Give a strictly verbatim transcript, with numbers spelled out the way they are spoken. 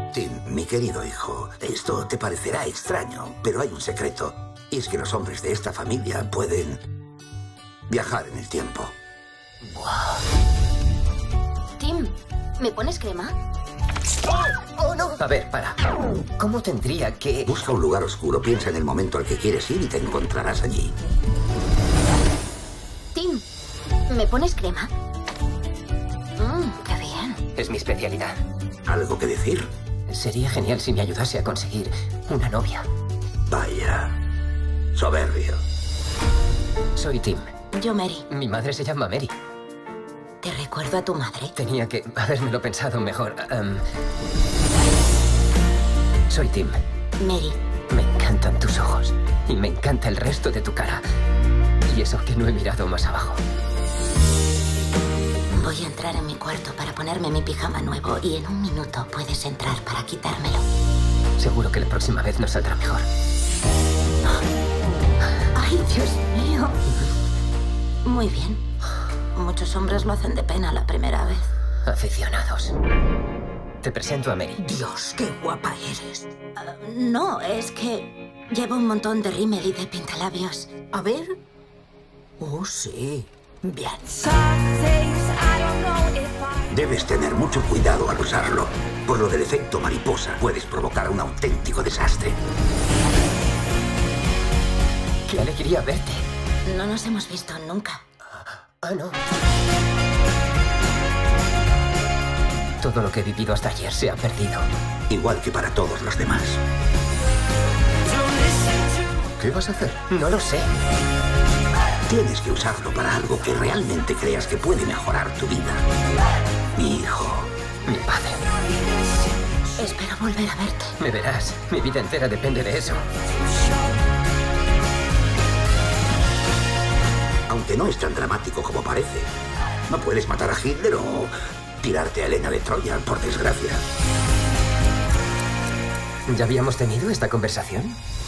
Tim, mi querido hijo, esto te parecerá extraño, pero hay un secreto. Y es que los hombres de esta familia pueden viajar en el tiempo. Tim, ¿me pones crema? ¡Oh, no! A ver, para. ¿Cómo tendría que...? Busca un lugar oscuro, piensa en el momento al que quieres ir y te encontrarás allí. Tim, ¿me pones crema? Mmm, qué bien. Es mi especialidad. ¿Algo que decir? Sería genial si me ayudase a conseguir una novia. Vaya. Soberbio. Soy Tim. Yo, Mary. Mi madre se llama Mary. ¿Te recuerdo a tu madre? Tenía que habérmelo pensado mejor. Um... Soy Tim. Mary. Me encantan tus ojos. Y me encanta el resto de tu cara. Y eso que no he mirado más abajo. Voy a entrar en mi cuarto para ponerme mi pijama nuevo y en un minuto puedes entrar para quitármelo. Seguro que la próxima vez nos saldrá mejor. ¡Ay, Dios mío! Muy bien. Muchos hombres lo hacen de pena la primera vez. Aficionados. Te presento a Mary. Dios, qué guapa eres. Uh, no, es que llevo un montón de rímel y de pintalabios. A ver. Oh, sí. Bien. Debes tener mucho cuidado al usarlo. Por lo del efecto mariposa, puedes provocar un auténtico desastre. ¡Qué alegría verte! No nos hemos visto nunca. Ah, no. Todo lo que he vivido hasta ayer se ha perdido. Igual que para todos los demás. ¿Qué vas a hacer? No lo sé. Tienes que usarlo para algo que realmente creas que puede mejorar tu vida. Mi hijo. Mi padre. Espero volver a verte. Me verás. Mi vida entera depende de eso. Aunque no es tan dramático como parece. No puedes matar a Hitler o tirarte a Helena de Troya, por desgracia. ¿Ya habíamos tenido esta conversación?